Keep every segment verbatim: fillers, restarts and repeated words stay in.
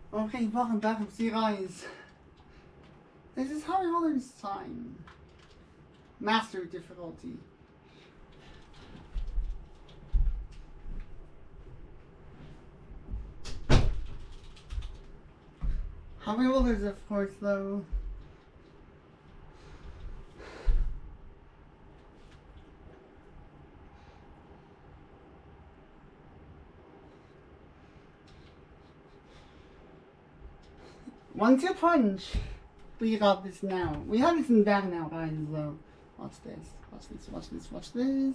Okay, welcome back. See you guys. This is Harry Holler's time. Master difficulty. Harry Holler's, of course, though. One two punch. We got this now. We have this in back now, guys, though. Watch this. Watch this. Watch this. Watch this.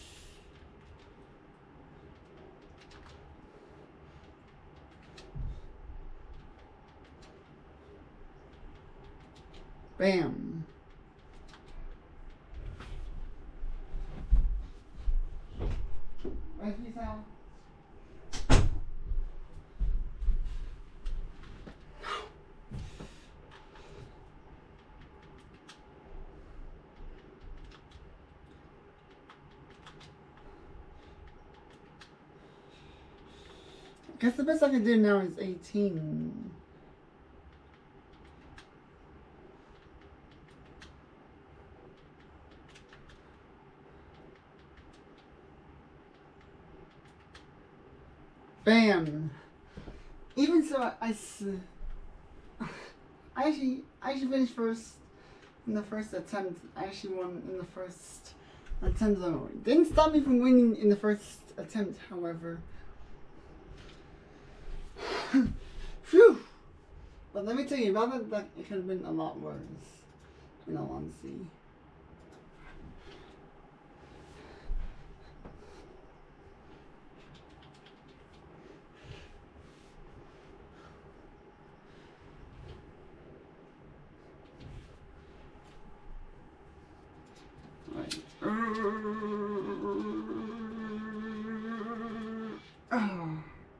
Bam. Right, peace out. I guess the best I can do now is eighteen. Bam. Even so, I, I, I actually, I actually finished first in the first attempt. I actually won in the first attempt though. It didn't stop me from winning in the first attempt, however. Phew! But let me tell you, about that, that it could have been a lot worse, in all honesty. Right. Oh.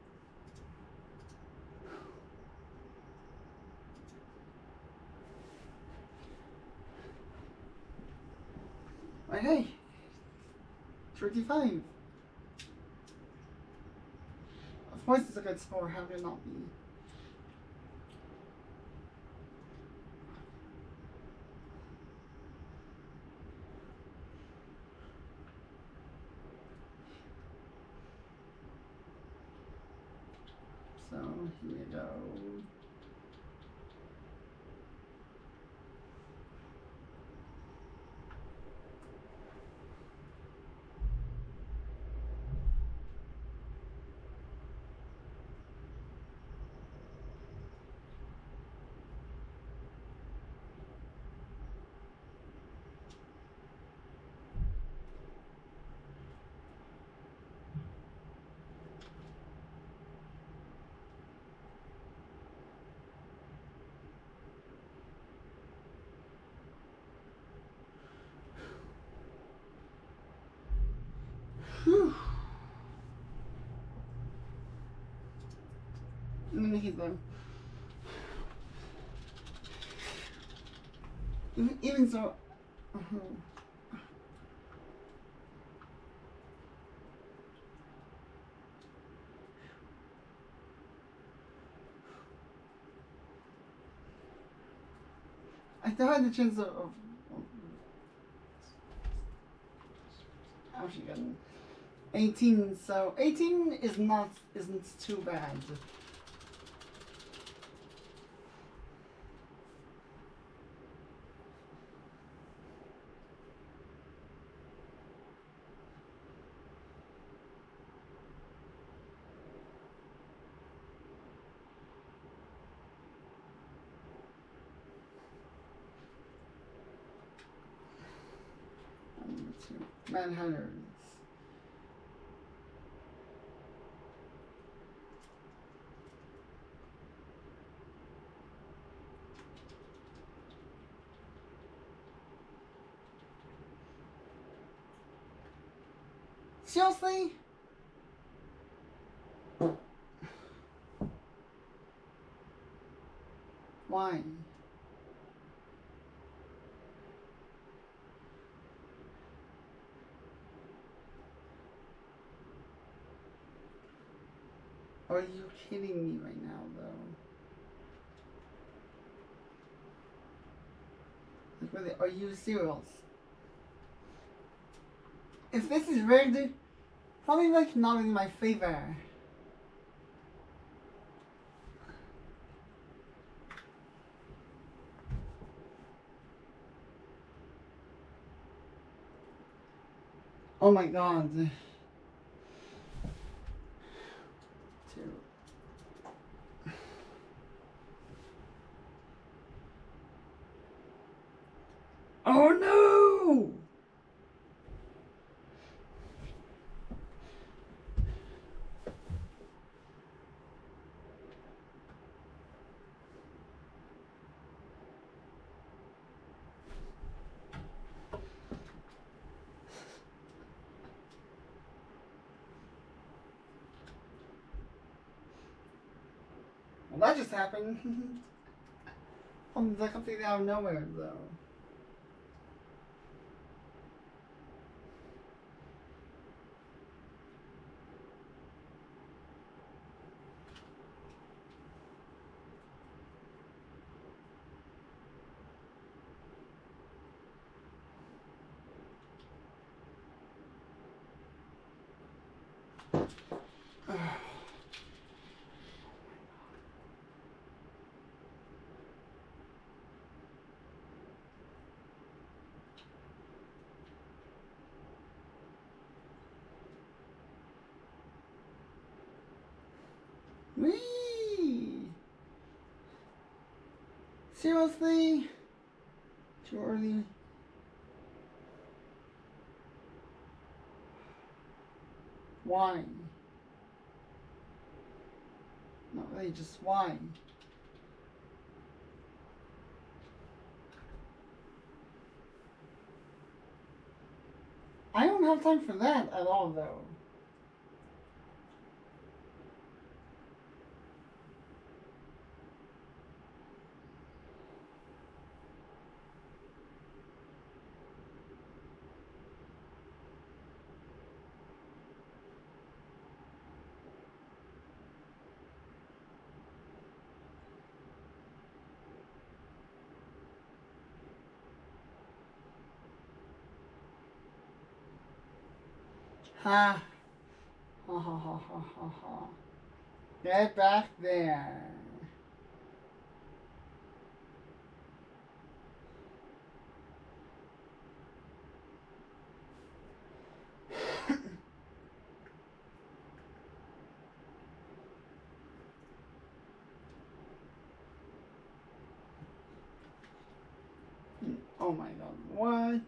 Hey, thirty-five. Of course it's a good score, how could it not be? So, here we go. Whew. I'm gonna hit them. Even, even so, uh-huh. I still had the chance of, of, of actually getting eighteen. So eighteen is not isn't too bad. Manhunters. Seriously? Why? Are you kidding me right now, though? Like really, are you cereals? If this is red, probably like not really my flavor. Oh my god. Two. Oh no! Well, that just happened. I'm like completely out of nowhere, though. Whee! Seriously? Too early? Why? Not really, just why? I don't have time for that at all, though. Ha! Ha ha ha ha ha ha. Get back there. Oh my god, what?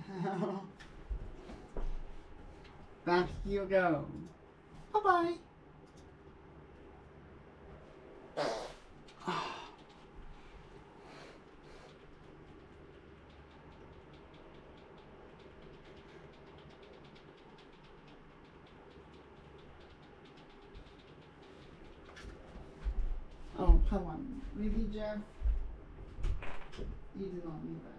Back you go. Bye-bye. Oh, come on. Really, Jeff? You did not need that.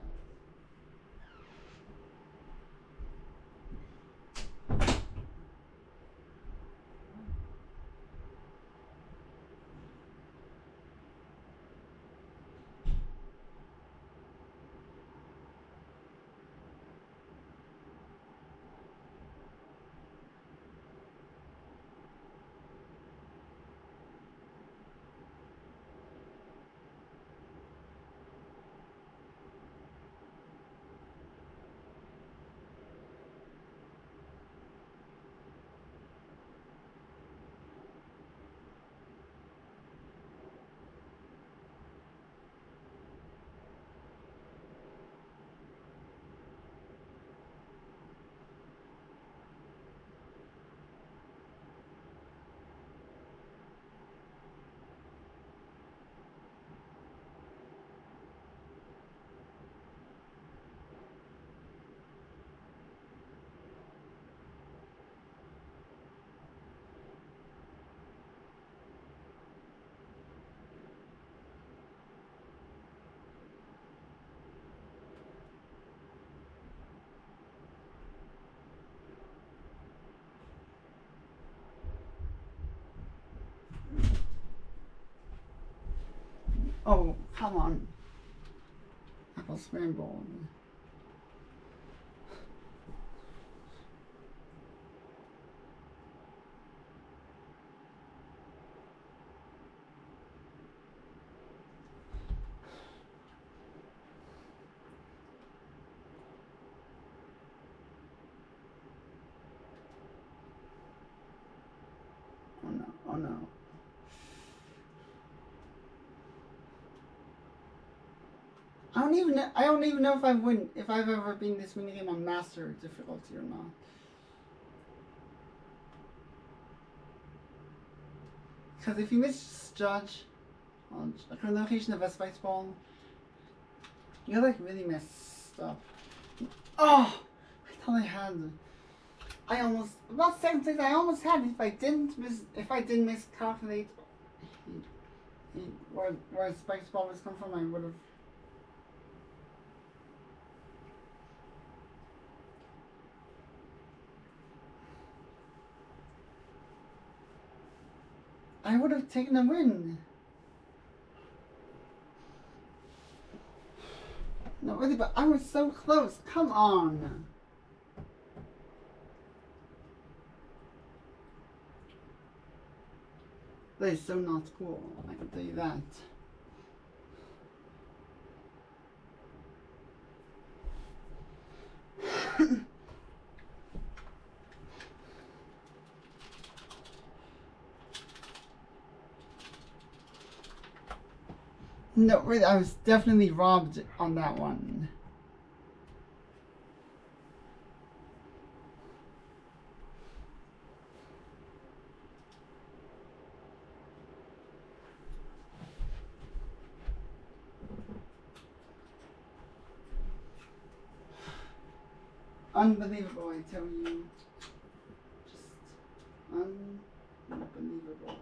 Oh, come on. apple scrambled. Oh no, oh no. I don't even know, I don't even know if I win if I've ever been this minigame on master difficulty or not. Because if you misjudge on a location of a spice ball, you're like really messed up. Oh, I thought I had. I almost about second place. I almost had it if I didn't miss if I didn't miscalculate where where spice ball was come from. I would have. I would have taken a win. No, really, but I was so close. Come on. That is so not cool. I can tell you that. No, really, I was definitely robbed on that one. Unbelievable, I tell you. Just unbelievable.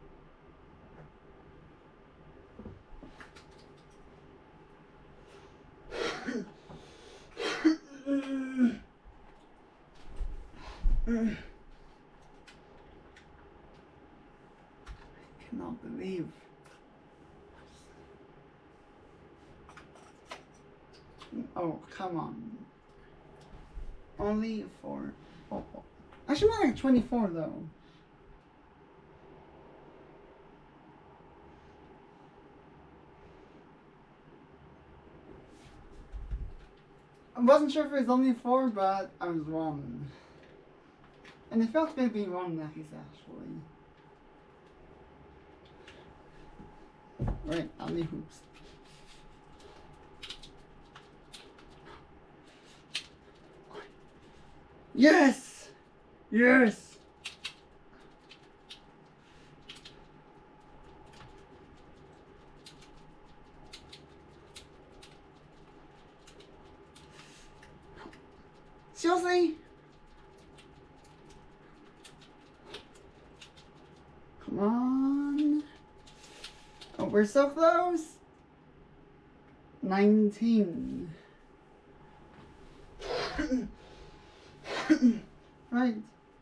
I cannot believe. Oh, come on. Only four. Oh, oh. Actually, more like twenty-four though. I wasn't sure if it was only four, but I was wrong. And it felt good being wrong that he's actually. Right, only hoops. Yes! Yes! Seriously? Come on. Oh, we're so close. nineteen. Right.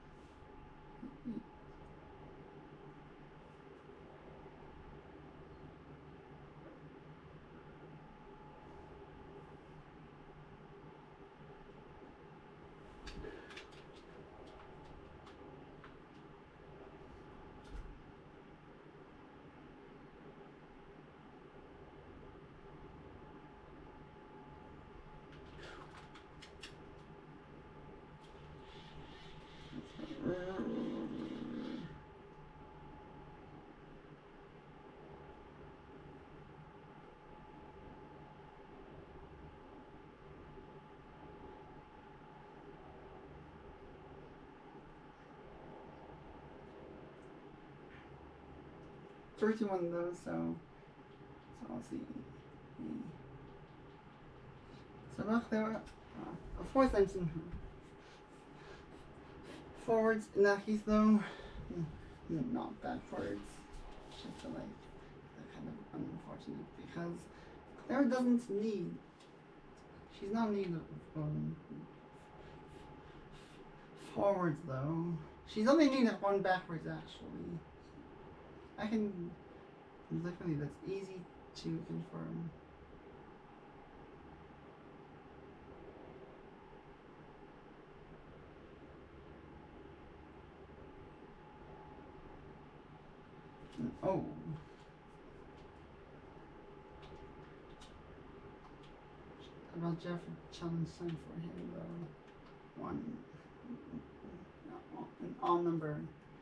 thirty-one of those, so, so I'll see. So look there, uh, of course I'm seeing forwards in that case though, not backwards. I feel like they're kind of unfortunate because Claire doesn't need, she's not need um, forwards though. She's only needed one backwards actually. I can, literally that's easy to confirm. Oh. About Jeff challenge sign for him though. One. An all number.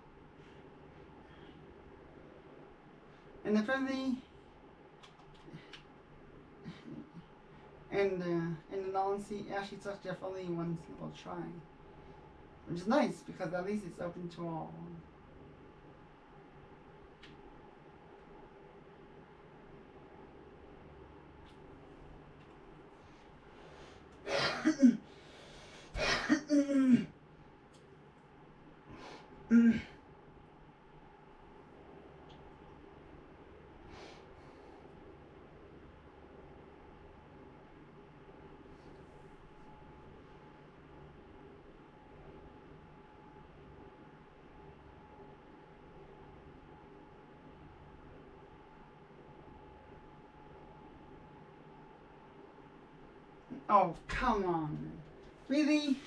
And apparently. And uh, in the non-C, actually took Jeff only one single try. Which is nice because at least it's open to all. Oh, come on. Really?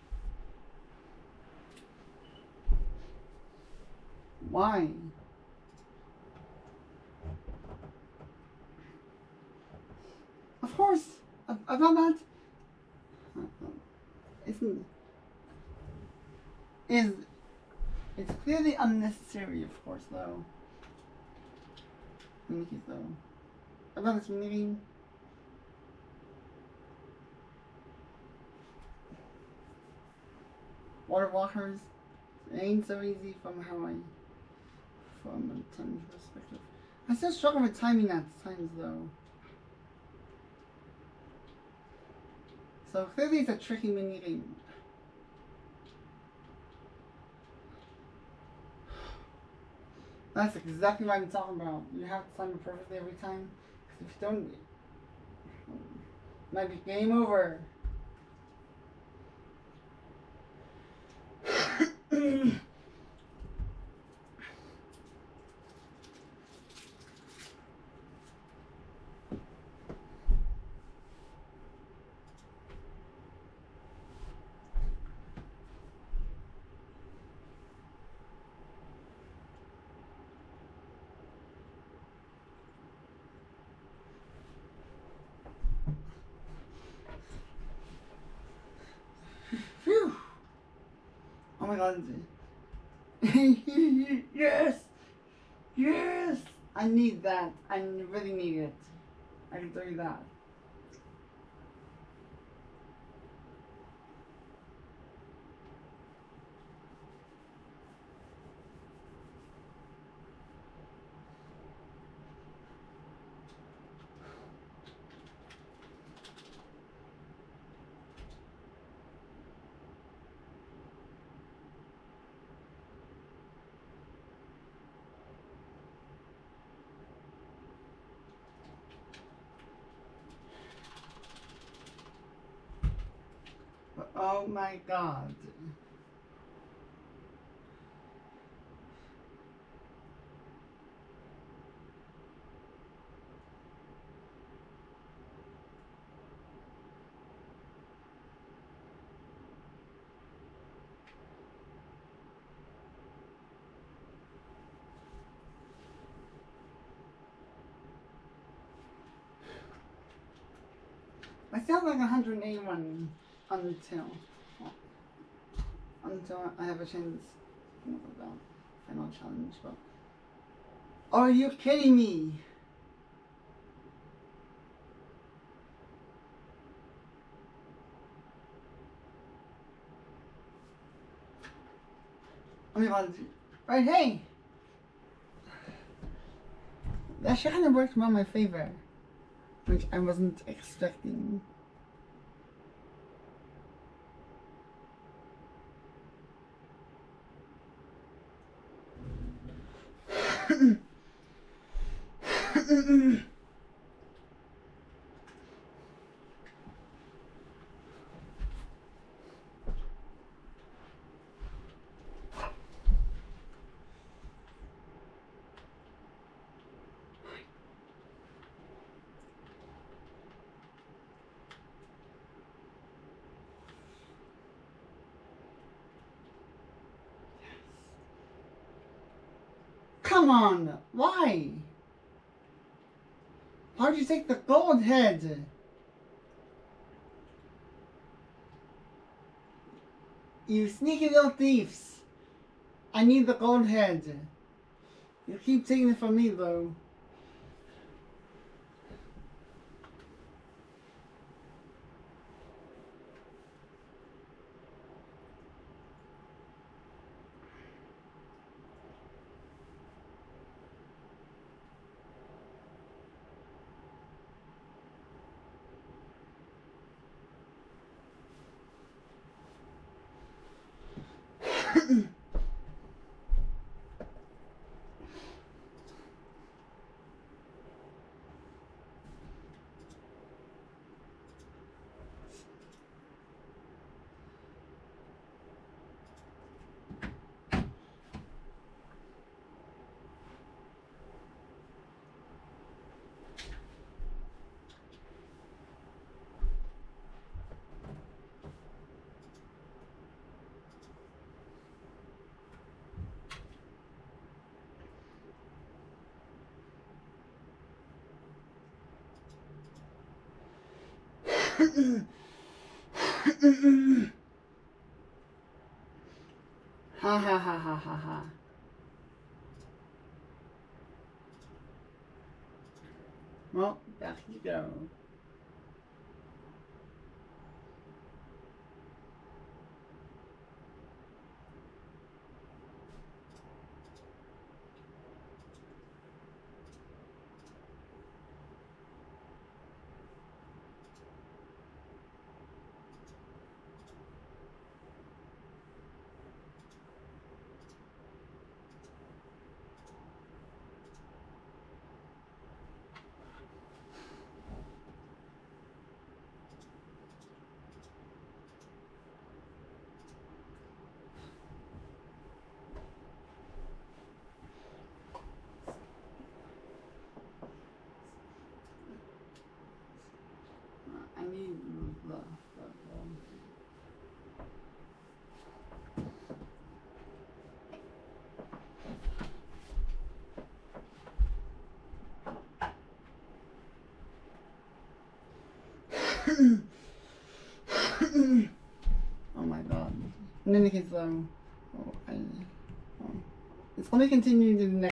Why? Of course. About that. Isn't. Is. It's clearly unnecessary, of course, though. In any case, though. About this meeting. Water walkers, it ain't so easy from how I, from a timing perspective. I still struggle with timing at times though. So clearly it's a tricky mini game. That's exactly what I'm talking about. You have to time it perfectly every time. Because if you don't, it might be game over. Phew. Oh my god. Yes! Yes! I need that. I really need it. I can tell you that. But oh my god. I still have like one hundred eighty-one until until I have a chance about final challenge. But are you kidding me? Oh my god! Right, hey, that shit kind of worked well in my favor, which I wasn't expecting. Come come on! Why? Why'd you take the gold head? You sneaky little thieves! I need the gold head. You keep taking it from me, though. Ha ha ha ha ha ha. Well, back you go. I need the, the um, oh my god. In any case, though, oh, I, oh, it's going to continue to the next.